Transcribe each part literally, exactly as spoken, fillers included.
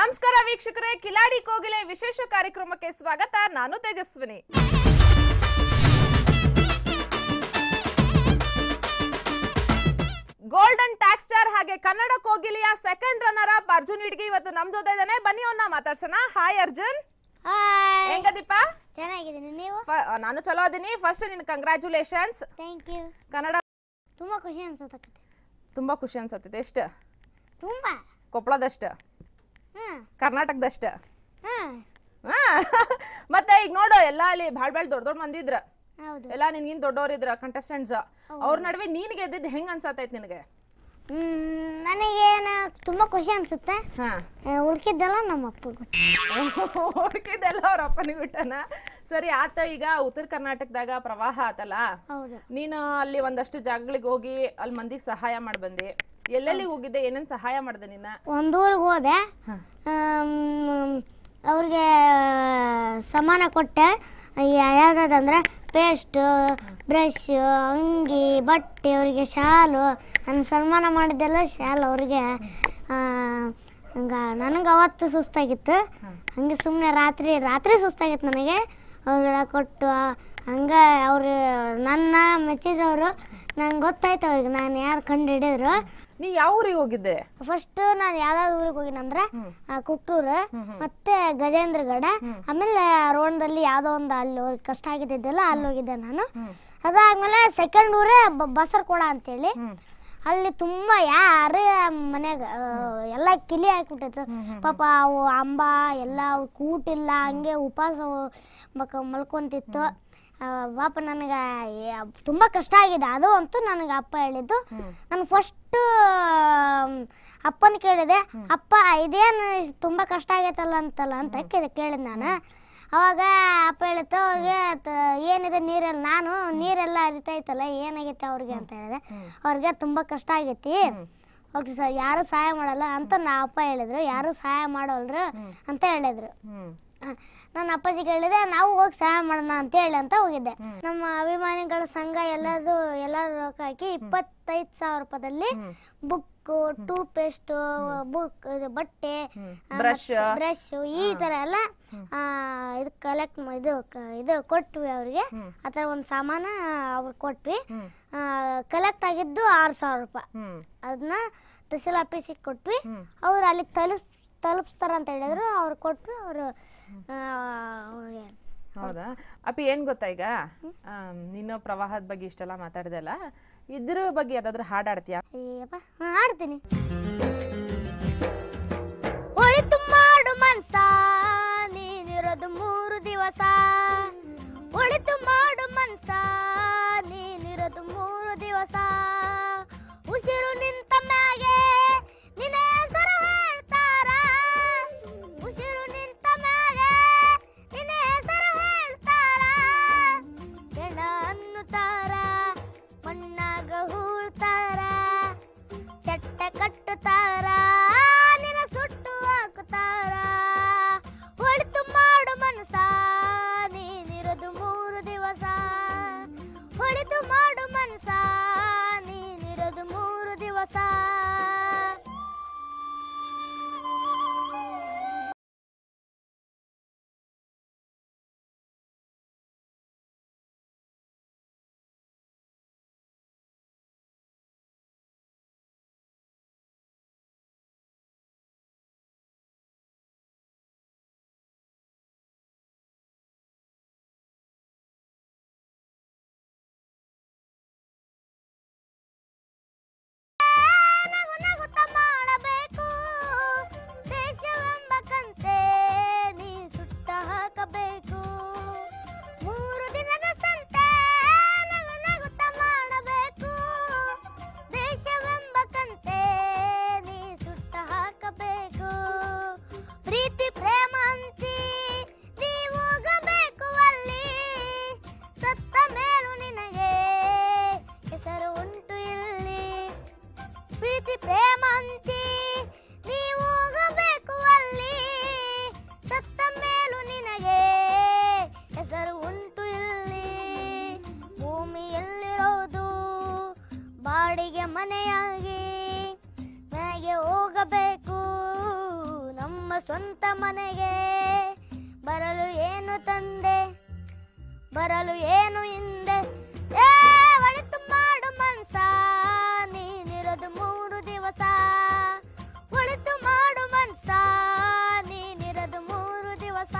ನಮಸ್ಕಾರ ವೀಕ್ಷಕರೇ, ಕಿಲಾಡಿ ಕೋಗಿಲೆ ವಿಶೇಷ ಕಾರ್ಯಕ್ರಮಕ್ಕೆ ಸ್ವಾಗತ. ನಾನು ತೇಜಸ್ವಿನಿ. ಗೋಲ್ಡನ್ ಟ್ಯಾಕ್ಸ್ ಸ್ಟಾರ್ ಹಾಗೆ ಕನ್ನಡ ಕೋಗಿಲೆಯ second runner up Arjun Idgi ಇವತ್ತು ನಮ್ ಜೊತೆ ಇದ್ದಾನೆ. ಬನ್ನಿ ಅವನ್ನ ಮಾತಾಡ್ಸೋಣ. ಹಾಯ್ ಅರ್ಜುನ್. ಹಾಯ್. ಹೆಂಗದೀಪ? ಚೆನ್ನಾಗಿದ್ದೀನಿ, ನೀವು? ನಾನು ಚಲೋ ಅದೀನಿ. ಫಸ್ಟ್ ನಿನ್ ಕಂಗ್ರಾಚುಲೇಷನ್ಸ್. Thank you. ಕನ್ನಡ ತುಂಬಾ ಖುಷಿ ಅನ್ಸುತ್ತೆ. ತುಂಬಾ ಖುಷಿ ಅನ್ಸತ್ತೆ. ಎಷ್ಟು? ತುಂಬಾ. ಕೊಪ್ಪಳದಷ್ಟ? ಹ್ಮ್. ಕರ್ನಾಟಕದಷ್ಟ? ಹ್ಮ್. ಮತ್ತೆ ಈಗ ನೋಡು, ಎಲ್ಲ ಅಲ್ಲಿ ಭಾಳ ಭಾಳ ದೊಡ್ಡ ದೊಡ್ಡ ಮಂದಿ ಇದ್ರ, ಹೌದು, ಎಲ್ಲ ನಿನ್ಗಿನ್ ದೊಡ್ಡವ್ರಿದ್ರ ಕಂಟೆಸ್ಟೆಂಟ್ಸ್. ಅವ್ರ ನಡುವೆ ನೀನ್ ಗೆದ್ದಿದ್ದು ಹೆಂಗ್ ಅನ್ಸತೈತಿ ನಿನಗೆ? ನನಗೇನು ತುಂಬಾ ಖುಷಿ ಅನ್ಸುತ್ತೆ. ಹುಡುಕಿದ್ದೆಲ್ಲ ನಮ್ಮ ಅಪ್ಪ ಹುಡುಕಿದ್ದೆಲ್ಲ ಅವ್ರ ಅಪ್ಪನಿಗೆ ಬಿಟ್ಟನ. ಸರಿ ಆತ. ಈಗ ಉತ್ತರ ಕರ್ನಾಟಕದಾಗ ಪ್ರವಾಹ ಆತಲ್ಲ, ನೀನು ಅಲ್ಲಿ ಒಂದಷ್ಟು ಜಾಗಗಳಿಗೆ ಹೋಗಿ ಅಲ್ಲಿ ಮಂದಿಗೆ ಸಹಾಯ ಮಾಡಿ ಬಂದಿ. ಎಲ್ಲೆಲ್ಲಿ ಹೋಗಿದ್ದೆ, ಏನೇನ್ ಸಹಾಯ ಮಾಡ್ದೆ ನಿನ್ನ? ಒಂದೂರಿಗೆ ಹೋದೆ, ಅವ್ರಿಗೆ ಸಮಾನ ಕೊಟ್ಟೆ. ಯಾವ್ದಂದ್ರೆ ಪೇಸ್ಟ್, ಬ್ರಷ್, ಅಂಗಿ, ಬಟ್ಟೆ, ಅವರಿಗೆ ಶಾಲು. ನಾನು ಸನ್ಮಾನ ಮಾಡಿದ್ದೆಲ್ಲ ಶಾಲು ಅವ್ರಿಗೆ. ಹಂಗೆ ನನಗೆ ಅವತ್ತು ಸುಸ್ತಾಗಿತ್ತು. ಹಂಗೆ ಸುಮ್ಮನೆ ರಾತ್ರಿ ರಾತ್ರಿ ಸುಸ್ತಾಗಿತ್ತು ನನಗೆ. ಅವ್ರಿಗೆಲ್ಲ ಕೊಟ್ಟು ಹಂಗೆ ಅವರು ನನ್ನ ಮೆಚ್ಚಿದ್ರವರು. ನಂಗೆ ಗೊತ್ತಾಯ್ತು ಅವ್ರಿಗೆ ನಾನು ಯಾರು ಕಂಡು ಹಿಡಿದ್ರು. ನೀ ಯಾವ ಊರಿಗೆ ಹೋಗಿದ್ದೆ? ಫಸ್ಟ್ ನಾನು ಯಾವ್ದಾವ್ದು ಊರಿಗೆ ಹೋಗಿನಂದ್ರೆ ಕುಕ್ಟೂರು ಮತ್ತೆ ಗಜೇಂದ್ರಗಢ. ಆಮೇಲೆ ರೋಡ್ದಲ್ಲಿ ಯಾವ್ದೋ ಒಂದು ಅಲ್ಲಿ ಅವ್ರಿಗೆ ಕಷ್ಟ ಆಗಿದ್ದಲ್ಲ ಅಲ್ಲಿ ಹೋಗಿದ್ದೆ ನಾನು. ಅದಾದ್ಮೇಲೆ ಸೆಕೆಂಡ್ ಊರೇ ಬಸರ್ಕೊಳ ಅಂತೇಳಿ. ಅಲ್ಲಿ ತುಂಬಾ ಯಾರ ಮನ್ಯಾಗ ಎಲ್ಲ ಕಿಲಿ ಹಾಕ್ಬಿಟ್ಟಿತ್ತು ಪಾಪ. ಅವು ಅಂಬ ಎಲ್ಲ ಕೂಟಿಲ್ಲ, ಹಂಗೆ ಉಪವಾಸ ಮಲ್ಕೊಂತಿತ್ತು ಪಾಪ. ನನಗೆ ತುಂಬ ಕಷ್ಟ ಆಗಿದೆ. ಅದು ಅಂತೂ ನನಗೆ ಅಪ್ಪ ಹೇಳಿದ್ದು. ನಾನು ಫಸ್ಟ್ ಅಪ್ಪನ ಕೇಳಿದೆ, ಅಪ್ಪ ಇದೇನು ತುಂಬ ಕಷ್ಟ ಆಗೈತಲ್ಲ ಅಂತಲ್ಲ ಅಂತ ಕೇಳಿದೆ ನಾನು. ಅವಾಗ ಅಪ್ಪ ಹೇಳಿತ್ತು ಅವ್ರಿಗೆ, ಏನಿದೆ ನೀರೆಲ್ಲ, ನಾನು ನೀರೆಲ್ಲ ಹರಿತೈತಲ್ಲ ಏನಾಗೈತೆ ಅವ್ರಿಗೆ ಅಂತ ಹೇಳಿದೆ. ಅವ್ರಿಗೆ ತುಂಬ ಕಷ್ಟ ಆಗೈತಿ, ಅವ್ರಿಗೆ ಸ ಯಾರು ಸಹಾಯ ಮಾಡಲ್ಲ ಅಂತ ನಾ ಅಪ್ಪ ಹೇಳಿದ್ರು. ಯಾರು ಸಹಾಯ ಮಾಡೋಲ್ರು ಅಂತ ಹೇಳಿದ್ರು. ನಾನು ಅಪ್ಪಾಜಿಗೆ ಹೇಳಿದೆ, ನಾವು ಹೋಗಿ ಸಹಾಯ ಮಾಡೋಣ ಅಂತ ಹೇಳಿ ಅಂತ ಹೋಗಿದ್ದೆ. ನಮ್ಮ ಅಭಿಮಾನಿಗಳ ಸಂಘ ಎಲ್ಲದು ಎಲ್ಲರೂ ರೊಕ್ಕ ಹಾಕಿ ಇಪ್ಪತ್ತೈದು ಸಾವಿರ ರೂಪಾಯಿದಲ್ಲಿ ಬುಕ್ಕು, ಟೂತ್ ಪೇಸ್ಟ್, ಬುಕ್, ಬಟ್ಟೆ, ಬ್ರಷ್ ಬ್ರಷ್ ಈ ತರ ಎಲ್ಲ ಇದು ಕಲೆಕ್ಟ್ ಇದು ಇದು ಕೊಟ್ವಿ ಅವ್ರಿಗೆ. ಆ ಥರ ಒಂದು ಸಾಮಾನು ಅವ್ರಿಗೆ ಕೊಟ್ವಿ. ಕಲೆಕ್ಟ್ ಆಗಿದ್ದು ಆರು ಸಾವಿರ ರೂಪಾಯಿ. ಅದನ್ನ ತಹಸೀಲ್ ಆಫೀಸಿಗೆ ಕೊಟ್ವಿ. ಅವ್ರು ಅಲ್ಲಿಗೆ ತಲುಪ್ ತಲುಪಿಸ್ತಾರಂತ ಹೇಳಿದ್ರು. ಅವ್ರು ಕೊಟ್ಟರು. ಅವರು ಹೌದಾ ಅಪ್ಪಿ? ಏನ್ ಗೊತ್ತಾ, ಈಗ ನೀನು ಪ್ರವಾಹದ ಬಗ್ಗೆ ಇಷ್ಟೆಲ್ಲ ಮಾತಾಡ್ದಲ್ಲ, ಇದ್ರ ಬಗ್ಗೆ ಯಾವ್ದಾದ್ರು ಹಾಡು ಆಡ್ತೀಯಾ? ಆಡ್ತೀನಿ. ಒಳಿತು ಮಾಡು ಮನ್ಸ ನೀನಿರೋದು ಮೂರು ದಿವಸ, ಒಳಿತು ಮಾಡು ಮನ್ಸ ನೀನಿರೋದು ಮೂರು ದಿವಸ, ಉಸಿರು ನಿಂತ ಮ್ಯಾಗೆ ನಿನ್ನ ಹೆಸರು ಹೇಳ್ತಾರ, ಉಸಿರು ನಿಂತ ಮ್ಯಾಗೆ ನಿನ್ನ ಹೆಸರು ಹೇಳ್ತಾರ, ಹೆಣ ಅನ್ನುತ್ತಾರ, ಮಣ್ಣಾಗ ಹೂಳ್ತಾರ, ಚಟ್ಟ ಕಟ್ಟುತ್ತಾರ, ನಿನ್ನ ಸುಟ್ಟು ಹಾಕುತ್ತಾರ, ಒಳಿತು ಮಾಡು ಮನಸ ನೀನಿರೋದು ಮೂರು ದಿವಸ, ಒಳಿತು ಮಾಡು ಮನಸ ನೀನಿರೋದು ಮೂರು ದಿವಸ. ಬಾಡಿಗೆ ಮನೆಯಾಗಿ ನನಗೆ ಹೋಗಬೇಕು ನಮ್ಮ ಸ್ವಂತ ಮನೆಗೆ ಬರಲು ಏನು ತಂದೆ ಬರಲು ಏನು ಹಿಂದೆ ಏ ಒಳಿತು ಮಾಡು ಮನ್ಸ ನೀನಿರೋದು ಮೂರು ದಿವಸ ಒಳಿತು ಮಾಡು ಮನ್ಸ ನೀನಿರೋದು ಮೂರು ದಿವಸ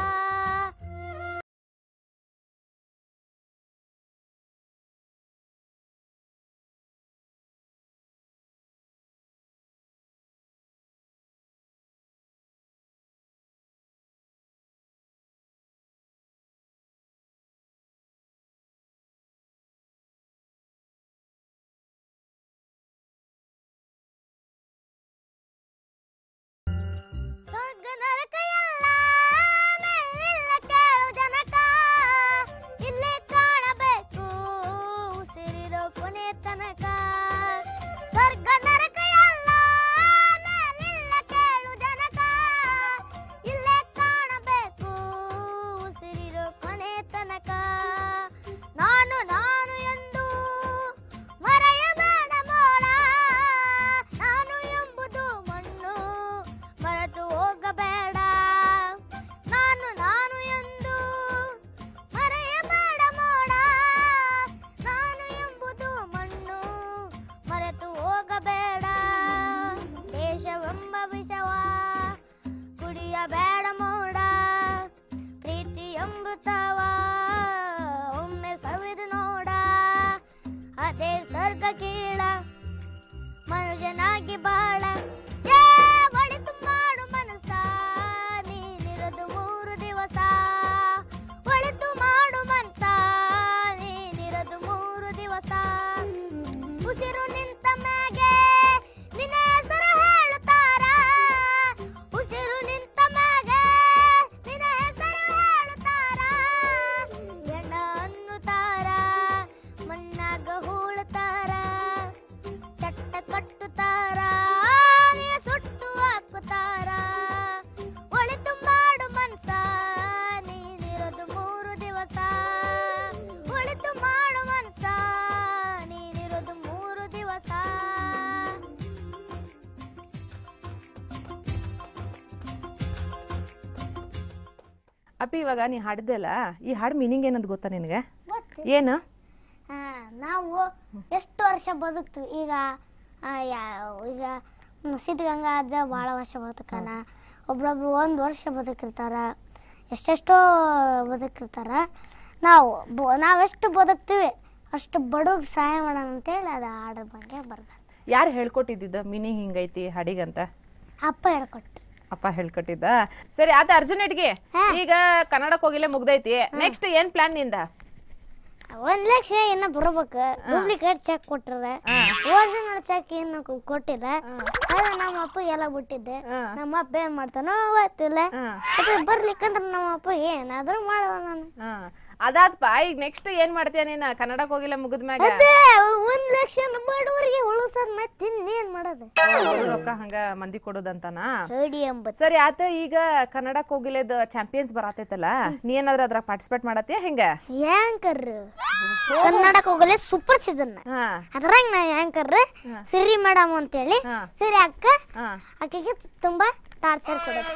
ಅಪ್ಪಿ ಇವಾಗ ನೀ ಹಾಡಿದ್ದೆಲ್ಲ ಈ ಹಾಡು ಮೀನಿಂಗ್ ಏನಂತ ಗೊತ್ತಾ ನಿನಗೆ ಏನು ನಾವು ಎಷ್ಟು ವರ್ಷ ಬದುಕ್ತೀವಿ ಈಗ ಈಗ ಸಿದ್ಧಗಂಗಾ ಅಜ್ಜ ಭಾಳ ವರ್ಷ ಬದುಕಾನ ಒಬ್ರೊಬ್ರು ಒಂದು ವರ್ಷ ಬದುಕಿರ್ತಾರ ಎಷ್ಟೆಷ್ಟೋ ಬದುಕಿರ್ತಾರ ನಾವು ನಾವೆಷ್ಟು ಬದುಕ್ತೀವಿ ಅಷ್ಟು ಬಡವ್ರಿಗೆ ಸಹಾಯ ಮಾಡೋಣ ಅಂತೇಳಿ ಅದು ಹಾಡೋ ಬಗ್ಗೆ ಬರ್ತಾರೆ ಯಾರು ಹೇಳ್ಕೊಟ್ಟಿದ್ದ ಮೀನಿಂಗ್ ಹಿಂಗೈತಿ ಹಾಡಿಗಂತ ಅಪ್ಪ ಹೇಳ್ಕೊಟ್ಟು ಅಪ್ಪ ಹೇಳ್ಕೊಟ್ಟಿದ್ದ ಸರಿ ಆತ ಅರ್ಜುನೆಟ್ಗೆ ಈಗ ಕನ್ನಡಕ್ಕೆ ಹೋಗಿಲ್ಲ ಮುಗ್ದೈತಿ ನೆಕ್ಸ್ಟ್ ಏನ್ ಪ್ಲಾನ್ ನಿಂದ ಒಂದ್ ಲಕ್ಷ ಇನ್ನ ಬರಬೇಕು ಡೂಪ್ಲಿಕೇಟ್ ಚೆಕ್ ಕೊಟ್ಟಿರ ಒರಿಜಿನಲ್ ಚೆಕ್ ಏನು ಕೊಟ್ಟಿಲ್ಲ ಅದು ನಮ್ಮ ಅಪ್ಪ ಎಲ್ಲ ಬಿಟ್ಟಿದ್ದೆ ನಮ್ಮ ಅಪ್ಪ ಏನ್ ಮಾಡ್ತಾನೋ ಗೊತ್ತಿಲ್ಲ ಬರ್ಲಿಕ್ಕಂದ್ರ ನಮ್ಮ ಅಪ್ಪ ಏನಾದ್ರೂ ಮಾಡುವ ನಾನು ಅದಾತ್ಪ ಈಗ ನೆಕ್ಸ್ಟ್ ಏನ್ ಮಾಡ್ತೀಯ ನೀನ ಕನ್ನಡಕ್ಕೆ ಹೋಗಿಲ್ಲ ಮುಗಿದ್ಮ್ಯಾಗ ಒಂದ್ ಲಕ್ಷ ಬಡವರಿಗೆ ಉಳಿಸೋದ್ ಮತ್ತೆ ಇನ್ನೇನ್ ಮಾಡೋದು ರೊಕ್ಕ ಹಂಗ ಮಂದಿ ಕೊಡೋದಂತಾನ ಎಂಬತ್ತು ಸರಿ ಆತ ಈಗ ಕನ್ನಡಕ್ಕೆ ಹೋಗಿಲ್ಲದ ಚಾಂಪಿಯನ್ಸ್ ಬರತೈತಲ್ಲ ನೀ ಏನಾದ್ರ ಅದ್ರಾಗ ಪಾರ್ಟಿಸಿಪೇಟ್ ಮಾಡತ್ತೀಯ ಹೆಂಗ ಯಾಂಕರ್ ಕನ್ನಡಕ್ಕೆ ಹೋಗಲೇ ಸೂಪರ್ ಸೀಸನ್ ಅದ್ರಾಗ ನಾ ಯಾಂಕರ್ ಸಿರಿ ಮೇಡಮ್ ಅಂತೇಳಿ ಸಿರಿ ಅಕ್ಕ ಆಕೆಗೆ ತುಂಬಾ ಟಾರ್ಚರ್ ಕೊಡೋದು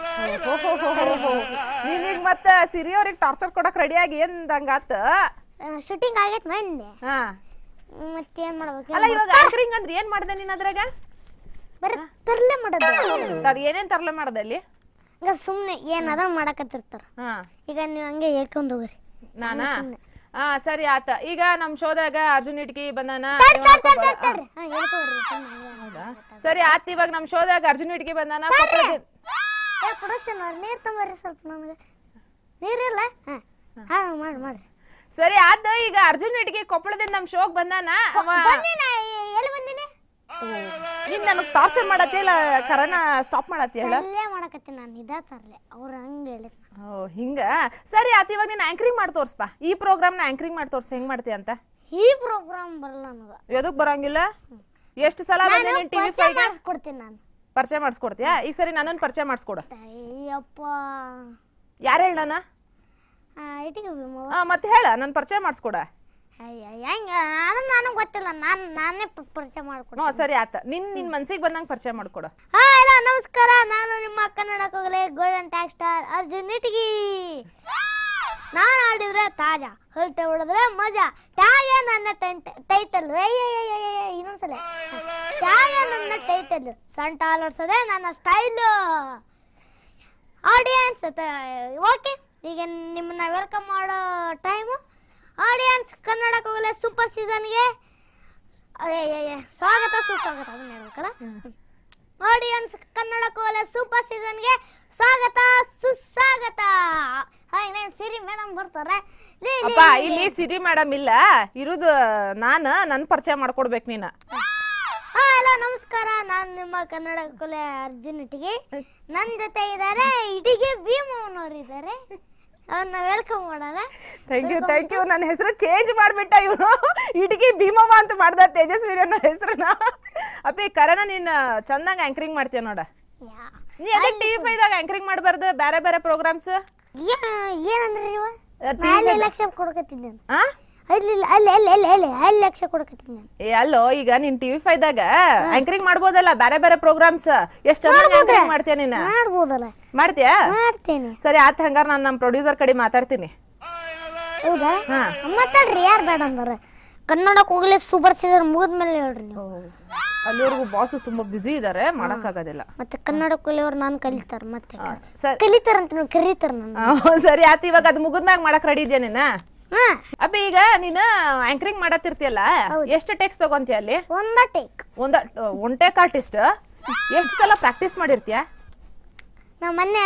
ನೀನೀಗ ಮತ್ತ ಸಿರಿಯವ್ರಿಗೆ ಟಾರ್ಚರ್ ಕೊಡಕ್ ರೆಡಿ ಆಗಿ ಏನ್ ಹಂಗಾತ ಶೂಟಿಂಗ್ ಆಗೈತ್ ಮೊನ್ನೆ ಮತ್ತೇನ್ ಮಾಡ್ಬೇಕು ಅಲ್ಲ ಇವಾಗ ಆಂಕರಿಂಗ್ ಅಂದ್ರೆ ಏನ್ ಮಾಡ್ದೆ ನೀನ್ ಅದ್ರಾಗ ಬರೀ ತರ್ಲೆ ಮಾಡೋದು ತರ್ ಏನೇನ್ ತರ್ಲೆ ಮಾಡ್ದೆ ಅಲ್ಲಿ ಈಗ ಸುಮ್ನೆ ಏನಾದ್ರು ಮಾಡಕತ್ತಿರ್ತಾರ ಈಗ ನೀವ್ ಹಂಗೆ ಹೇಳ್ಕೊಂಡ್ ಹೋಗ್ರಿ ನಾನಾ ಹಾ ಸರಿ ಆತ ಈಗ ನಮ್ ಶೋದಾಗ ಅರ್ಜುನ್ ಇಟ್ಕಿ ಬಂದಾನ ಸರಿ ಆತ ಇವಾಗ ನಮ್ ಶೋದಾಗ ಅರ್ಜುನ್ ಇಟ್ಕಿ ಬಂದಾನ ಪ್ರೊಡಕ್ಷನ್ ನೀರ್ ತಂಬರ್ರಿ ಸ್ವಲ್ಪ ನಮ್ಗೆ ನೀರಿಲ್ಲ ಹಾ ಮಾಡಿ ಮಾಡ್ರಿ ಸರಿ ಆತ ಈಗ ಅರ್ಜುನ್ ಇಟ್ಕಿ ಕೊಪ್ಪಳದಿಂದ ನಮ್ ಶೋಗ್ ಬಂದಾನ ಎಲ್ಲಿ ಬಂದಿನಿ ನೀನ್ ನನಗ್ ಟಾರ್ಚರ್ ಮಾಡತ್ತಿ ಇಲ್ಲ ಕರನ ಸ್ಟಾಪ್ ಮಾಡತ್ತಿ ಹೇಳ ಅಲ್ಲೇ ಮಾಡಕತ್ತೀನಿ ನಾನು ಇದ ತರ್ಲೆ ಅವ್ರು ಹಂಗ ಹೇಳಿದ್ ಓ ಹಿಂಗ ಸರಿ ಆತ ಇವಾಗ ನೀನ್ ಆಂಕರಿಂಗ್ ಮಾಡಿ ತೋರ್ಸ್ಪಾ ಈ ಪ್ರೋಗ್ರಾಮ್ ನ ಆಂಕರಿಂಗ್ ಮಾಡಿ ತೋರ್ಸ್ ಹೆಂಗ್ ಮಾಡ್ತಿ ಅಂತ ಈ ಪ್ರೋಗ್ರಾಮ್ ಬರಲ್ಲ ನನಗ ಎದಕ್ ಬರಂಗಿಲ್ಲ ಎಷ್ಟು ಸಲ ಬಂದಿನಿ ಟಿವಿ ಫೈವ್ ಗೆ ಕೊಡ್ತೀನಿ ನಾನು ಪರಿಚಯ ಮಾಡಿಸ್ಕೊಡ್ತೀಯಾ ಈಗ ಸರಿ ನನ್ನನ್ನು ಪರಿಚಯ ಮಾಡಿಸ್ಕೊಡು ಅಯ್ಯಪ್ಪ ಯಾರು ಹೇಳ ನಾನು ಮತ್ತೆ ಹೇಳ ನನ್ನ ಪರಿಚಯ ಮಾಡಿಸ್ಕೊಡ ಹೆಂಗ ಅದನ್ನ ನನಗೆ ಗೊತ್ತಿಲ್ಲ ನಾನು ನಾನೇ ಪರಿಚಯ ಮಾಡ್ಕೊಡು ಹ್ಞೂ ಸರಿ ಆತ ನಿನ್ ನಿನ್ ಮನ್ಸಿಗೆ ಬಂದಂಗೆ ಪರಿಚಯ ಮಾಡ್ಕೊಡು ಹಾ ಇಲ್ಲ ನಮಸ್ಕಾರ, ನಾನು ನಿಮ್ಮ Kannada Kogile golden tag star Arjun Nitagi. ನಾನು ಆಡಿದ್ರೆ ತಾಜಾ, ಹೊರಟೆ ಹೊಡೆದ್ರೆ ಮಜಾ. ಟ್ಯಾಗ್ ನನ್ನ ಟೈಟಲ್, ಇನ್ನೊಂದ್ಸಲ ಟ್ಯಾಗ್ ನನ್ನ ಟೈಟಲ್. ಸೊಂಟ ಅಲರ್ಸೋದೆ ನನ್ನ ಸ್ಟೈಲು. ಆಡಿಯನ್ಸ್ ಓಕೆ, ಈಗ ನಿಮ್ಮನ್ನ ವೆಲ್ಕಮ್ ಮಾಡೋ ಟೈಮು. ಆಡಿಯನ್ಸ್, ಕನ್ನಡ ಕೋಗಿಲೆ ಸೂಪರ್ ಸೀಸನ್ಗೆ ಸ್ವಾಗತ ಸುಸ್ವಾಗತ. ಅದನ್ನ ಹೇಳ್ಬೇಕಲ್ಲ. ಆಡಿಯನ್ಸ್, ಕನ್ನಡ ಕೋಗಿಲೆ ಸೂಪರ್ ಸೀಸನ್ಗೆ ಸ್ವಾಗತ ಸುಸ್ವಾಗತ. ಸಿರಿ ಮೇಡಮ್ ಬರ್ತಾರೆ. ಅಪ್ಪ ಇಲ್ಲಿ ಸಿರಿ ಮೇಡಮ್ ಇಲ್ಲ ಇರುದು, ನಾನು ನನ್ನ ಪರಿಚಯ ಮಾಡ್ಕೊಡ್ಬೇಕು ನೀನು. ಹಲೋ ನಮಸ್ಕಾರ, ನಾನು ನಿಮ್ಮ ಕನ್ನಡ ಕೋಗಿಲೆ ಅರ್ಜುನ್ ಇಟಿಗಿ. ನನ್ನ ಜೊತೆ ಇದ್ದಾರೆ ಇಟಿಗಿ ಭೀಮವ್ವನವ್ರು ಇದ್ದಾರೆ. ಅವ್ರನ್ನ ವೆಲ್ಕಮ್ ಮಾಡೋಣ. Thank you thank you. ನನ್ನ ಹೆಸರು ಚೇಂಜ್ ಮಾಡ್ಬಿಟ್ಟ ಇವನು, ಇಟಿಗಿ ಭೀಮವ್ವ ಅಂತ ಮಾಡ್ದ ತೇಜಸ್ವಿ ಅನ್ನೋ ಹೆಸರನ್ನ. ಅಪ್ಪಿ ಕರೆನ ನೀನು ಚಂದಂಗ ಆಂಕರಿಂಗ್ ಮಾಡ್ತೀಯ ನೋಡ. ನೀ ಅದೇ ಟಿವಿ ಫೈದಾಗ ಆಂಕರಿಂಗ್ ಮಾಡಬಾರ್ದು, ಬೇರೆ ಬೇರೆ ಪ್ರೋಗ್ರಾಮ್ಸ್. ಏನಂದ್ರೆ ನೀವು ಅಲ್ಲಿ ಲಕ್ಷ ಕೊಡಕತ್ತಿದ್ದೆ. ಆ ಅಲ್ಲಿ ಅಲ್ಲಿ ಅಲ್ಲಿ ಅಲ್ಲಿ ಅಲ್ಲಿ ಅಲ್ಲಿ ಲಕ್ಷ ಕೊಡಕತ್ತಿದ್ದೆ. ಏ ಅಲ್ಲೋ, ಈಗ ನೀನ್ ಟಿವಿ ಫೈದಾಗ ಆಂಕರಿಂಗ್ ಮಾಡ್ಬೋದಲ್ಲ ಬೇರೆ ಬೇರೆ ಪ್ರೋಗ್ರಾಮ್ಸ್. ಎಷ್ಟು ಚಂದ ಆಂಕರಿಂಗ್ ಮಾಡ್ತೀಯ ನೀನು? ಮಾಡ್ಬೋದಲ್ಲ. ಮಾಡ್ತೀಯಾ? ಮಾಡ್ತೇನೆ. ಸರಿ ಆತ, ಹಂಗಾರ ನಾನು ನಮ್ಮ ಪ್ರೊಡ್ಯೂಸರ್ ಕಡೆ ಮಾತಾಡ್ತೀನಿ. ಹೌದಾ? ಮಾತಾಡ್ರಿ, ಯಾರು ಬೇಡ ಅಂದ್ರೆ. ಕನ್ನಡ ಕೋಗಿಲೆ ಸೂಪರ್ ಸೀಸನ್ ಮುಗಿದ್ಮೇಲೆ ಹೇಳ್ರಿ ನೀವು. ಅಲ್ಲಿವರೆಗೂ ಬಾಸ್ ತುಂಬಾ ಬಿಸಿ ಇದಾರೆ, ಮಾಡಕ್ಕಾಗೋದಿಲ್ಲ. ಮತ್ತೆ ಕನ್ನಡ ಕೋಗಿಲೆಯವ್ರು ನಾನು ಕಲಿತಾರ, ಮತ್ತೆ ಸರಿ ಕಲಿತಾರಂತ ಕರೀತಾರ ನಾನು. ಸರಿ ಆತ, ಇವಾಗ ಅದು ಮುಗಿದ್ಮ್ಯಾಗ ಮಾಡಕ್ ರೆಡಿ ಇದೆಯಾ ನೀನ? ಅಬ್ಬ ಈಗ ನೀನು ಆಂಕರಿಂಗ್ ಮಾಡತ್ತಿರ್ತಿಯಲ್ಲ, ಎಷ್ಟು ಟೇಕ್ಸ್ ತಗೊಂತೀಯ ಅಲ್ಲಿ? ಒಂದ ಟೇಕ್. ಒಂದ ಒನ್ ಟೇಕ್ ಆರ್ಟಿಸ್ಟ್ ಎಷ್ಟು ಸಲ ಪ್ರಾಕ್ಟೀಸ್ ಮಾಡಿರ್ತೀಯ? ನಾ ಮೊನ್ನೆ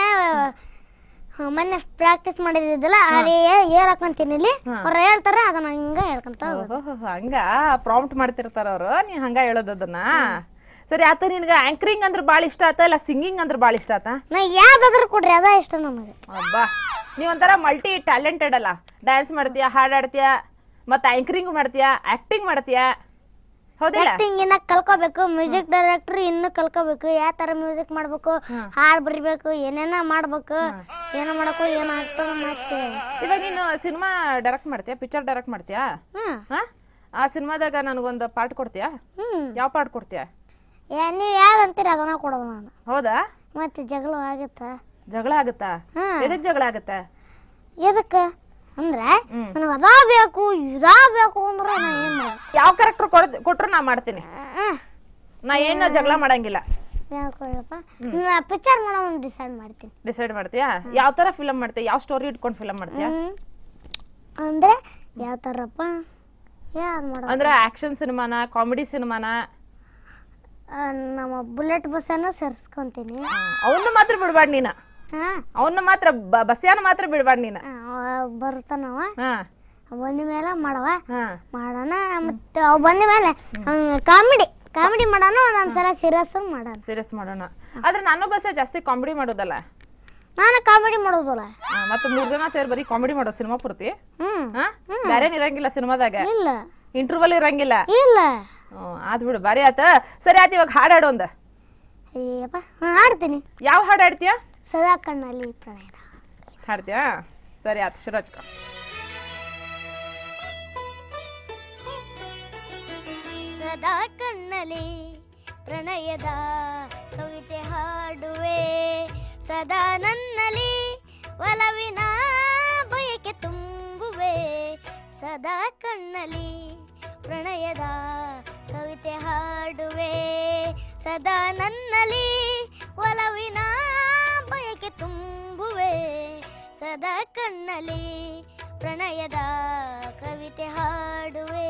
ಮೊನ್ನೆ ಪ್ರಾಕ್ಟೀಸ್ ಮಾಡಿದ್ದಲ್ಲ, ಅದೇ ಏರ್ ಹಾಕೊಂತೀನಿ ಇಲ್ಲಿ. ಅವ್ರು ಹೇಳ್ತಾರ, ಅದನ್ನ ಹಿಂಗ ಹೇಳ್ಕೊಂತ ಹಂಗ ಪ್ರಾಂಪ್ಟ್ ಮಾಡ್ತಿರ್ತಾರ ಅವ್ರು, ನೀ ಹಂಗ ಹೇಳೋದನ್ನ. ಸರಿ ಆತ, ನಿನ್ಗ ಆಂಕರಿಂಗ್ ಅಂದ್ರೆ ಬಾಳ ಇಷ್ಟ ಆತ ಇಲ್ಲ ಸಿಂಗಿಂಗ್ ಅಂದ್ರೆ ಬಾಳ ಇಷ್ಟ ಆತ? ನಾ ಯಾವ್ದಾದ್ರು ಕೊಡ್ರಿ, ಅದ ಇಷ್ಟ ನಮಗೆ. ಅಬ್ಬಾ, ನೀವ್ ಒಂಥರ ಮಲ್ಟಿ ಟ್ಯಾಲೆಂಟೆಡ್ ಅಲ್ಲ. ಡ್ಯಾನ್ಸ್ ಮಾಡ್ತೀಯ, ಹಾಡಾಡ್ತೀಯ, ಮತ್ತೆ ಆಂಕರಿಂಗ್ ಮಾಡ್ತೀಯ, ಆಕ್ಟಿಂಗ್ ಮಾಡ್ತೀಯ, ಹೌದಿಲ್ಲ? ಆಕ್ಟಿಂಗ್ ಇನ್ನ ಕಲ್ಕೋಬೇಕು. ಮ್ಯೂಸಿಕ್ ಡೈರೆಕ್ಟರ್ ಇನ್ನು ಕಲ್ಕೋಬೇಕು. ಯಾವ ತರ ಮ್ಯೂಸಿಕ್ ಮಾಡ್ಬೇಕು, ಹಾಡ್ ಬರಿಬೇಕು, ಏನೇನ ಮಾಡ್ಬೇಕು, ಏನ ಮಾಡಬೇಕು, ಏನಾಗ್ತದ. ಮತ್ತೆ ಇವಾಗ ನೀನು ಸಿನಿಮಾ ಡೈರೆಕ್ಟ್ ಮಾಡ್ತೀಯ, ಪಿಕ್ಚರ್ ಡೈರೆಕ್ಟ್ ಮಾಡ್ತೀಯಾ? ಆ ಸಿನಿಮಾದಾಗ ನನಗೊಂದು ಪಾರ್ಟ್ ಕೊಡ್ತೀಯಾ? ಯಾವ ಪಾರ್ಟ್ ಕೊಡ್ತೀಯ? ನೀವ್ ಯಾರು ಅಂತೀರಿ ಅದನ್ನ ಕೊಡೋದು ನಾನು. ಹೌದಾ? ಮತ್ತೆ ಜಗಳ ಆಗತ್ತ. ಜಗಳ ಆಗತ್ತಾ? ಎದಕ್ ಜಗಳ ಆಗತ್ತ? ಎದಕ್ಕ ಅಂದ್ರೆ ನನಗೆ ಅದಾ ಬೇಕು ಇದಾ ಬೇಕು ಅಂದ್ರೆ ನಾ ಏನ್ ಮಾಡ. ಯಾವ ಕ್ಯಾರೆಕ್ಟರ್ ಕೊಟ್ರು ನಾ ಮಾಡ್ತೀನಿ, ನಾ ಏನು ಜಗಳ ಮಾಡಂಗಿಲ್ಲ. ಪಿಕ್ಚರ್ ಮಾಡೋಣ ಡಿಸೈಡ್ ಮಾಡ್ತೀನಿ. ಡಿಸೈಡ್ ಮಾಡ್ತೀಯಾ? ಯಾವ ತರ ಫಿಲಮ್ ಮಾಡ್ತೀಯ? ಯಾವ ಸ್ಟೋರಿ ಇಟ್ಕೊಂಡು ಫಿಲಮ್ ಮಾಡ್ತೀಯಾ? ಅಂದ್ರೆ ಯಾವ ತರಪ್ಪ? ಯಾರು ಮಾಡೋದು ಅಂದ್ರೆ ಆಕ್ಷನ್ ಸಿನಿಮಾನ, ಕಾಮಿಡಿ ಸಿನಿಮಾನ? ನಮ್ಮ ಬುಲೆಟ್ ಬಸ್ಸನ್ನು ಸೇರ್ಸ್ಕೊಂತೀನಿ. ಅವನ್ನ ಮಾತ್ರ ಬಿಡ್ಬಾರ್ದು ನೀನು. ಅವನ್ನ ಮಾತ್ರ, ಬಸ್ಯಾನ ಮಾತ್ರ ಬಿಡ್ಬಾರ್ದು ನೀನು. ಬರ್ತಾನವ, ಹಾ ಬಂದ ಮೇಲೆ ಮಾಡವ ಮಾಡೋಣ. ಮತ್ತೆ ಅವ್ ಬಂದ ಮೇಲೆ ಕಾಮಿಡಿ ಕಾಮಿಡಿ ಮಾಡೋಣ, ಒಂದೊಂದ್ಸಲ ಸೀರಿಯಸ್ ಮಾಡೋಣ. ಸೀರಿಯಸ್ ಮಾಡೋಣ. ಆದ್ರೆ ನಾನು ಬಸ್ಸೇ ಜಾಸ್ತಿ ಕಾಮಿಡಿ ಮಾಡೋದಲ್ಲ. ನಾನು ಕಾಮಿಡಿ ಮಾಡೋದಲ್ಲ. ಮತ್ತೆ ಮೂರ್ ಜನ ಸೇರಿ ಬರೀ ಕಾಮಿಡಿ ಮಾಡೋ ಸಿನಿಮಾ ಪೂರ್ತಿ? ಬೇರೆ ಇರಂಗಿಲ್ಲ ಸಿನಿಮಾದಾಗ? ಇಲ್ಲ. ಇಂಟರ್ವಲ್ ಇರಂಗಿಲ್ಲ? ಇಲ್ಲ. ಆದ್ ಬಿಡು, ಬಾರಿ ಆತ. ಸರಿ ಆತ, ಇವಾಗ ಹಾಡಾಡು ಒಂದ. ಅಯ್ಯಪ್ಪ, ಹಾಡ್ತೀನಿ. ಯಾವ ಹಾಡು ಹಾಡ್ತೀಯ? ಸದಾ ಕಣ್ಣಲ್ಲಿ ಪ್ರಣಯದ ಹಾಡ್ತೀಯಾ? ಸರಿ ಆತ, ಶುರು ಹಚ್ಕೊ. ಸದಾ ಕಣ್ಣಲ್ಲಿ ಪ್ರಣಯದ ಕವಿತೆ ಹಾಡುವೆ, ಸದಾ ನನ್ನಲ್ಲಿ ಒಲವಿನ ಬಯಕೆ ತುಂಬುವೆ. ಸದಾ ಕಣ್ಣಲ್ಲಿ ಪ್ರಣಯದ ಕವಿತೆ ಹಾಡುವೆ, ಸದಾ ನನ್ನಲ್ಲಿ ಒಲವಿನ ಬಯಕೆ ತುಂಬುವೆ. ಸದಾ ಕಣ್ಣಲ್ಲಿ ಪ್ರಣಯದ ಕವಿತೆ ಹಾಡುವೆ.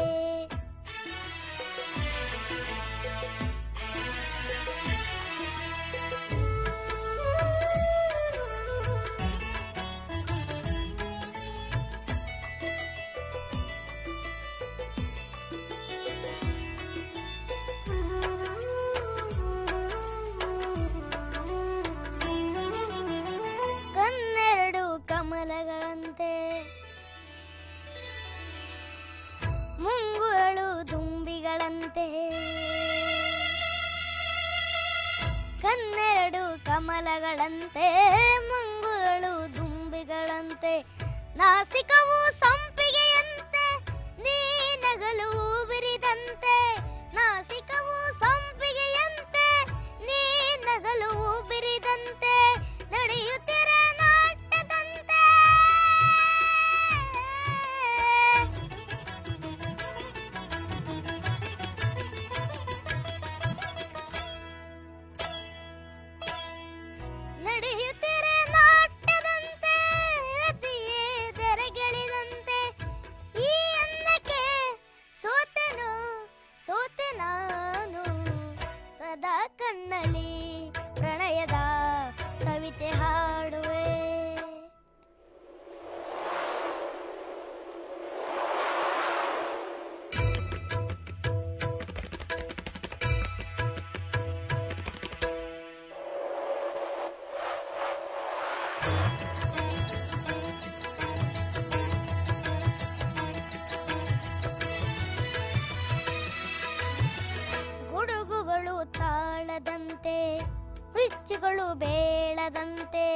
ಕಮಲಗಳಂತೆ ಮುಂಗುರಳು ದುಂಬಿಗಳಂತೆ, ಕನ್ನೆರಡು ಕಮಲಗಳಂತೆ ಮುಂಗುರಳು ದುಂಬಿಗಳಂತೆ, ನಾಸಿಕವು ಸಂಪಿಗೆಯಂತೆ ನೀ ನಗಲು ಬಿರಿದಂತೆ, ನಾಸಿಕವು ಸಂಪಿಗೆಯಂತೆ ನೀ ನಗಲು ಸೋತೆ ನಾನು ಸದಾ ಕಣ್ಣಲ್ಲಿ ಪ್ರಣಯದ ಕವಿತೆ ಹಾಡುವೆ. ಗುಡುಗುಗಳು ತಾಳದಂತೆ ಹುಚ್ಚುಗಳು ಬೇಳದಂತೆ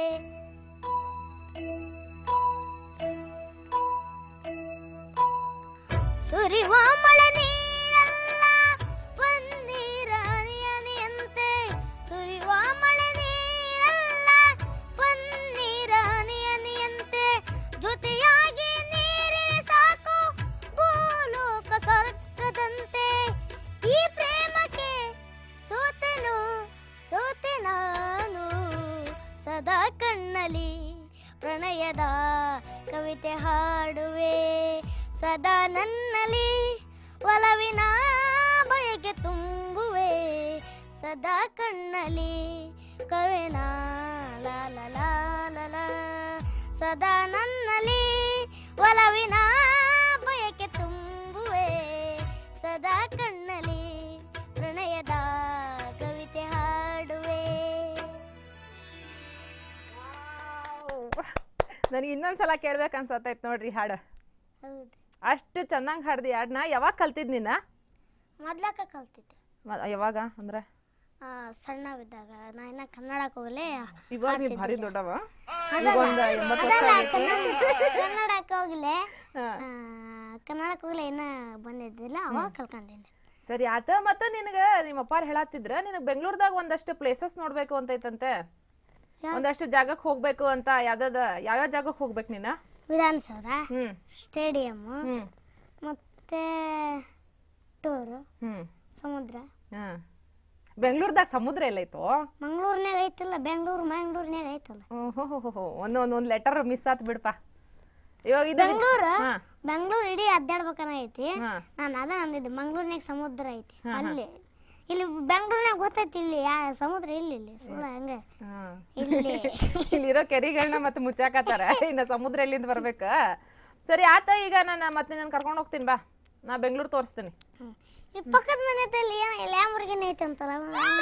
ಸುರಿವ ಮಳೆ ನೀರಲ್ಲ ಪನ್ನೀರ ಹನಿಯಂತೆ ಸುರಿವ ಮಳೆ ನೀರಲ್ಲ ಪನ್ನೀರ ಹನಿಯಂತೆ ಜೊತೆಯಾಗಿ ನೀರಿನ ಸಾಕು ಭೂಲೋಕ ಸ್ವರ್ಗದಂತೆ ಈ ಪ್ರೇಮಕ್ಕೆ ಸೋತೆನು ಸೋತೆ ನಾನು ಸದಾ ಕಣ್ಣಲ್ಲಿ ಪ್ರಣಯದ ಕವಿತೆ ಹಾಡುವೆ. ಸದಾ ನನ್ನಲ್ಲಿ ಒಲವಿನ ಬಯಕೆ ತುಂಬುವೆ. ಸದಾ ಕಣ್ಣಲ್ಲಿ ಕವಿನ ಲಾ ಲಾ ಲಾ ಲಾ ಲಾ. ಸದಾ ನನ್ನಲ್ಲಿ ಒಲವಿನ ಬಯಕೆ ತುಂಬುವೆ. ಸದಾ ಕಣ್ಣಲ್ಲಿ ಪ್ರಣಯದ ಕವಿತೆ ಹಾಡುವೆ. ನನಗೆ ಇನ್ನೊಂದ್ಸಲ ಕೇಳ್ಬೇಕು ಅನ್ಸತ್ತೈತ್ ನೋಡ್ರಿ ಹಾಡು. ಹೌದು, ಅಷ್ಟು ಚೆನ್ನಾಗಿ ಹಾಡ್ದಿ ಹಾಡನ್ನ. ಯಾವಾಗ ಕಲ್ತಿದ್ ನೀನ? ಮೊದ್ಲಕ್ಕ ಕಲ್ತಿದ್ದೆ. ಯಾವಾಗ ಅಂದ್ರೆ ಸಣ್ಣವಿದ್ದಾಗ ನಾ ಇನ್ನ ಕನ್ನಡಕ್ಕೆ ಹೋಗಲೇ. ಇವಾಗ ನೀ ಭಾರಿ ದೊಡ್ಡವ. ಕನ್ನಡಕ್ಕೆ ಹೋಗ್ಲೆ ಕನ್ನಡಕ್ಕೆ ಹೋಗ್ಲೆ ಇನ್ನ ಬಂದಿದ್ದಿಲ್ಲ, ಅವಾಗ ಕಲ್ಕೊಂಡಿನಿ. ಸರಿ ಆತ. ಮತ್ತ ನಿನಗ ನಿಮ್ಮ ಅಪ್ಪಾರ ಹೇಳತ್ತಿದ್ರ ನಿನಗ್ ಬೆಂಗಳೂರದಾಗ ಒಂದಷ್ಟು ಪ್ಲೇಸಸ್ ನೋಡ್ಬೇಕು ಅಂತೈತಂತೆ, ಒಂದಷ್ಟು ಜಾಗಕ್ಕೆ ಹೋಗ್ಬೇಕು ಅಂತ. ಯಾವ್ದಾದ ಯಾವ್ಯಾವ ಜಾಗಕ್ಕೆ ಹೋಗ್ಬೇಕು ನೀನ? ವಿಧಾನಸೌಧ, ಸ್ಟೇಡಿಯಂ, ಮತ್ತೆ ಟೂರ್, ಸಮುದ್ರ. ಬೆಂಗಳೂರದಾಗ ಸಮುದ್ರ ಎಲ್ಲೈತೋ? ಮಂಗಳೂರಿನಾಗ ಐತಲ್ಲ, ಬೆಂಗಳೂರು ಮಂಗಳೂರಿನಾಗ ಐತಲ್ಲ. ಓಹೋ, ಒಂದ್ ಒಂದ್ ಲೆಟರ್ ಮಿಸ್ ಆತ್ ಬಿಡಪ್ಪ. ಇವಾಗ ಬೆಂಗಳೂರು ಬೆಂಗಳೂರು ಇಡೀ ಅಡ್ಡಾಡ್ಬೇಕನ್ನ ಐತಿ. ನಾನು ಅದ ಅಂದಿದ್ದೆ, ಮಂಗಳೂರಿನಾಗ ಸಮುದ್ರ ಐತಿ ಅಲ್ಲಿ. ಇಲ್ಲಿ ಬೆಂಗಳೂರಿನಾಗ ಗೊತ್ತೈತಿ, ಇಲ್ಲಿ ಯಾ ಸಮುದ್ರ ಇಲ್ಲಿ ಇಲ್ಲಿ ಸುಳ್ಳ ಹಂಗ ಇಲ್ಲಿ ಇಲ್ಲಿರೋ ಕೆರಿಗಳನ್ನ ಮತ್ತೆ ಮುಚ್ಚಾಕತ್ತಾರ. ಇನ್ನ ಸಮುದ್ರ ಎಲ್ಲಿಂದ ಬರ್ಬೇಕ? ಸರಿ ಆತ. ಈಗ ನಾನು ಮತ್ತೆ ನಾನು ಕರ್ಕೊಂಡು ಹೋಗ್ತೀನಿ, ಬಾ, ನಾ ಬೆಂಗಳೂರು ತೋರಿಸ್ತೀನಿ. ಈ ಪಕ್ಕದ ಮನೆ ಲ್ಯಾಂಬರ್ಗಿನಿ ಐತೆ ಅಂತಲ್ಲ.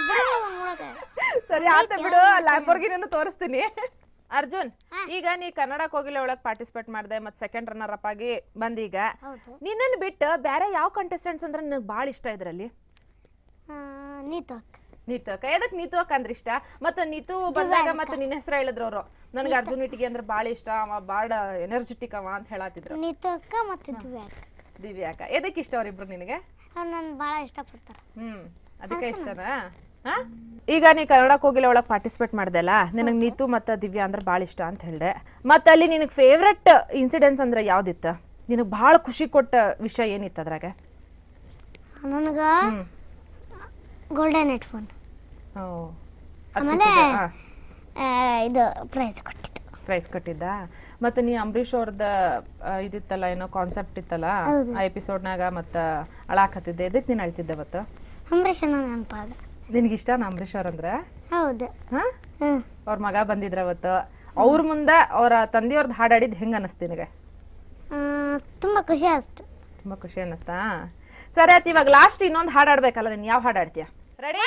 ಸರಿ ಆತ ಬಿಡು, ಲ್ಯಾಂಬರ್ಗಿನಿ ತೋರಿಸ್ತೀನಿ. ಅರ್ಜುನ್, ಈಗ ನೀ ಕನ್ನಡಕ್ಕೆ ಹೋಗಿಲ್ಲ ಒಳಗೆ ಪಾರ್ಟಿಸಿಪೇಟ್ ಮಾಡಿದೆ, ಮತ್ತೆ ಸೆಕೆಂಡ್ ರನ್ನರ್ ಅಪ್ ಆಗಿ ಬಂದೀಗ. ನಿನ್ನನ್ನು ಬಿಟ್ಟು ಬೇರೆ ಯಾವ ಕಂಟೆಸ್ಟೆಂಟ್ಸ್ ಅಂದ್ರೆ ನನಗೆ ಭಾಳ ಇಷ್ಟ ಇದ್ರಲ್ಲಿ? ನೀತು ಅಕ್ಕ. ನೀತು ಅಕ್ಕ. ಎದಕ್ ನೀತು ಅಕ್ಕ ಅಂದ್ರೆ ಇಷ್ಟ? ಮತ್ತೆ ನೀತು ಬಂದಾಗ ಮತ್ತೆ ನಿನ್ನ ಹೆಸರು ಹೇಳಿದ್ರು ಅವರು, ನನಗೆ ಅರ್ಜುನ್ ಇಟ್ಟಿಗೆ ಅಂದ್ರೆ ಭಾಳ ಇಷ್ಟ, ಅವ ಭಾಳ ಎನರ್ಜೆಟಿಕ್ ಅವ ಅಂತ ಹೇಳತ್ತಿದ್ರು. ನೀತು ಅಕ್ಕ ಮತ್ತೆ ದಿವ್ಯಾ ಅಕ್ಕ. ದಿವ್ಯಾ ಅಕ್ಕ. ಎದಕ್ಕೆ ಇಷ್ಟ ಅವ್ರಿಬ್ರು ನಿನಗೆ? ಅವ್ರು ನನ್ನ ಭಾಳ ಇಷ್ಟಪಡ್ತಾರೆ. ಹ್ಮ್, ಅದಕ್ಕೆ ಇಷ್ಟನಾ? ಹಾ, ಈಗ ನೀ ಕನ್ನಡಕ್ಕೆ ಹೋಗಿಲ್ಲ ಒಳಗೆ ಪಾರ್ಟಿಸಿಪೇಟ್ ಮಾಡ್ದಲ್ಲ, ನಿನಗೆ ನೀತು ಮತ್ತು ದಿವ್ಯಾ ಅಂದ್ರೆ ಭಾಳ ಇಷ್ಟ ಅಂತ ಹೇಳಿದೆ. ಮತ್ತೆ ಅಲ್ಲಿ ನಿನಗೆ ಫೇವ್ರೆಟ್ ಇನ್ಸಿಡೆನ್ಸ್ ಅಂದ್ರೆ ಯಾವ್ದಿತ್ತು? ನಿನಗೆ ಭಾಳ ಖುಷಿ ಕೊಟ್ಟ ವಿಷಯ ಏನಿತ್ತು ಅದ್ರಾಗ? ನನಗ ಗೋಲ್ಡನ್ ಹೆಡ್ಫೋನ್, ಆಮೇಲೆ ಇದು ಪ್ರೈಸ್ ಕೊಟ್ಟಿದ್ದು. ಪ್ರೈಸ್ ಕೊಟ್ಟಿದ್ದ. ಮತ್ತೆ ನೀ ಅಂಬರೀಷ್ ಅವ್ರದ ಇದಿತ್ತಲ್ಲ, ಏನೋ ಕಾನ್ಸೆಪ್ಟ್ ಇತ್ತಲ್ಲ ಆ ಎಪಿಸೋಡ್ನಾಗ, ಮತ್ತೆ ಅಳಾಕತ್ತಿದ್ದೆ. ಎದಕ್ಕೆ ನೀನು ಅಳ್ತಿದ್ದೆ ಅವತ್ತು? ಅಂಬರೀಷ್ ನೆನಪಾದ. ನಿನಗೆ ಇಷ್ಟನಾ ಅಂಬರೀಷ್ ಅವ್ರಂದ್ರೆ? ಹೌದು. ಹಾ, ಅವ್ರ ಮಗ ಬಂದಿದ್ರ ಅವತ್ತು. ಅವ್ರ ಮುಂದೆ ಅವರ ತಂದೆಯವ್ರದ್ದು ಹಾಡಾಡಿದ್ ಹೆಂಗ ಅನಿಸ್ತು ನಿನಗೆ? ತುಂಬಾ ಖುಷಿ ಆಯ್ತು. ತುಂಬಾ ಖುಷಿ ಅನ್ನಿಸ್ತಾ? ಸರಿ ಆಯ್ತು, ಇವಾಗ ಲಾಸ್ಟ್ ಇನ್ನೊಂದು ಹಾಡು ಆಡ್ಬೇಕಲ್ಲ, ನೀನು ಯಾವ ಹಾಡು ಆಡ್ತೀಯ? ರೆಡಿ?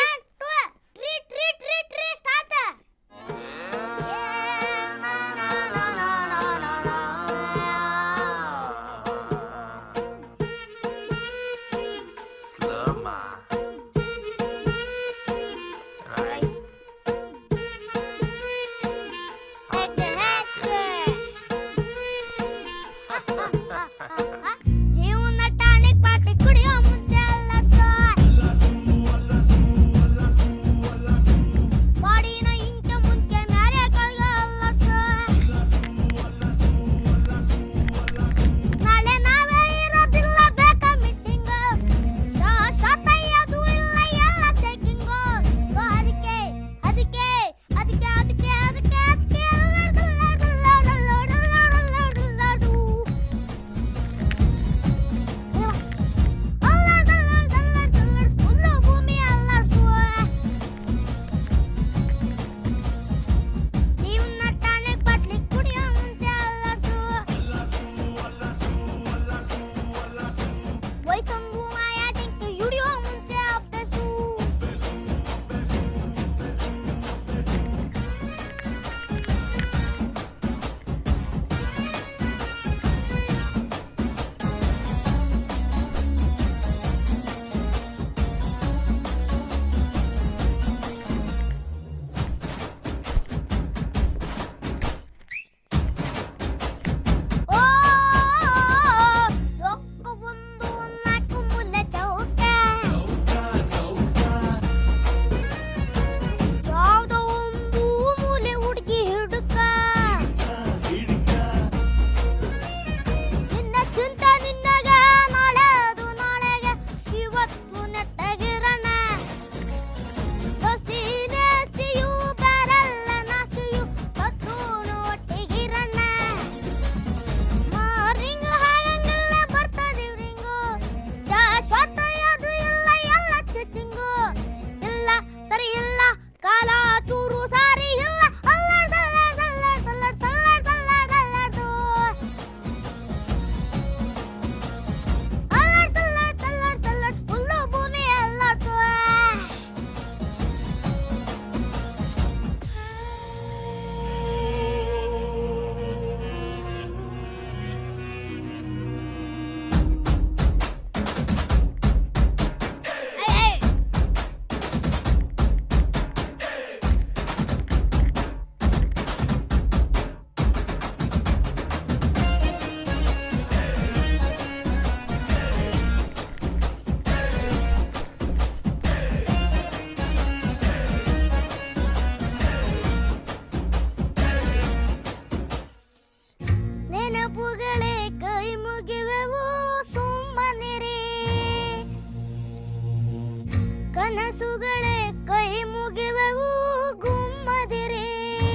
ಜೀವನ ಟಾನಿಕ್ ಪಾಟಿ ಕುಡಿಯೋ ಮುಂಚೆ ಅಲ್ಲ ಕನಸುಗಳೇ ಕೈ ಮುಗಿವೆವು ಗುಮ್ಮದಿರಿ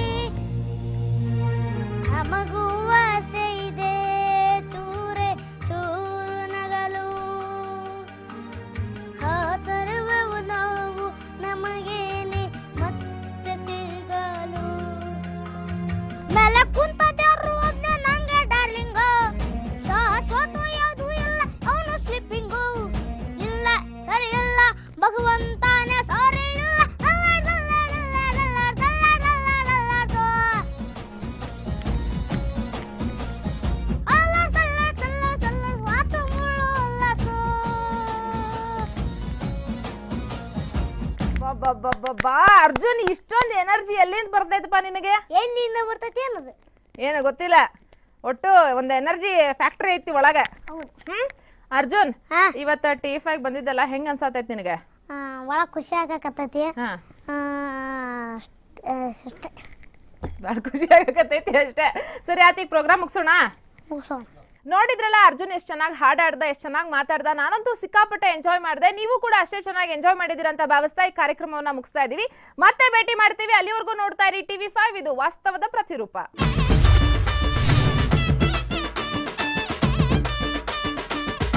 ನಮಗುವ ಇದೆ ಚೂರೆ ಚೂರು ನಗಲು ಹಾತರುವೆವು ನಾವು ನಮಗೇನೆ ಮತ್ತೆ ಸಿಗಲು ಮೇಲೆ ಕುಂತ ದೇವ್ರು ಒಬ್ನೇ ನಂಗೆ ಡಾರ್ಲಿಂಗು ಶಾಶ್ವತ ಯಾವುದು ಇಲ್ಲ ಅವನು ಸ್ಲಿಪ್ಪಿಂಗು ಇಲ್ಲ ಸರಿ ಇಲ್ಲ ಭಗವಂತಾನೆ ಸಾರಿ ಇಲ್ಲ ಬಾ ಅರ್ಜುನ್ ಇಷ್ಟೊಂದು ಎನರ್ಜಿ ಎಲ್ಲಿಂದ ಬರ್ತೈತಪ್ಪ ನಿನಗೆ ಎಲ್ಲಿಂದ ಬರ್ತೈತಿ ಅನ್ನೋದು ಏನು ಗೊತ್ತಿಲ್ಲ ಒಟ್ಟು ಒಂದು ಎನರ್ಜಿ ಫ್ಯಾಕ್ಟ್ರಿ ಐತಿ ಒಳಗೆ ಹ್ಮ್ ಅರ್ಜುನ್ ಇವತ್ತು ಟಿ ಫೈವ್ ಬಂದಿದ್ದಲ್ಲ ಹೆಂಗ್ ಅನ್ಸಾತೈತಿ ನಿನಗೆ ಒಳ ಖುಷಿ ಆಗಕತ್ತೈತಿ ಅಷ್ಟೇ ಭಾಳ ಖುಷಿ ಆಗಕತ್ತೈತಿ ಅಷ್ಟೇ ಸರಿ ಆತ ಈಗ ಪ್ರೋಗ್ರಾಮ್ ಮುಗಿಸೋಣ ಮುಗಿಸೋಣ ನೋಡಿದ್ರಲ್ಲ ಅರ್ಜುನ್ ಎಷ್ಟು ಚೆನ್ನಾಗಿ ಹಾಡಾಡ್ದ ಎಷ್ಟು ಚೆನ್ನಾಗಿ ಮಾತಾಡ್ದ ನಾನಂತೂ ಸಿಕ್ಕಾಪಟ್ಟೆ ಎಂಜಾಯ್ ಮಾಡಿದೆ ನೀವು ಕೂಡ ಅಷ್ಟೇ ಚೆನ್ನಾಗಿ ಎಂಜಾಯ್ ಮಾಡಿದಿರ ಅಂತ ಭಾವಿಸ್ತಾ ಈ ಕಾರ್ಯಕ್ರಮವನ್ನ ಮುಗಿಸ್ತಾ ಇದೀವಿ ಮತ್ತೆ ಭೇಟಿ ಮಾಡ್ತೀವಿ ಅಲ್ಲಿವರೆಗೂ ನೋಡ್ತಾ ಇರಿ ಟಿವಿ ಫೈವ್ ಇದು ವಾಸ್ತವದ ಪ್ರತಿರೂಪ.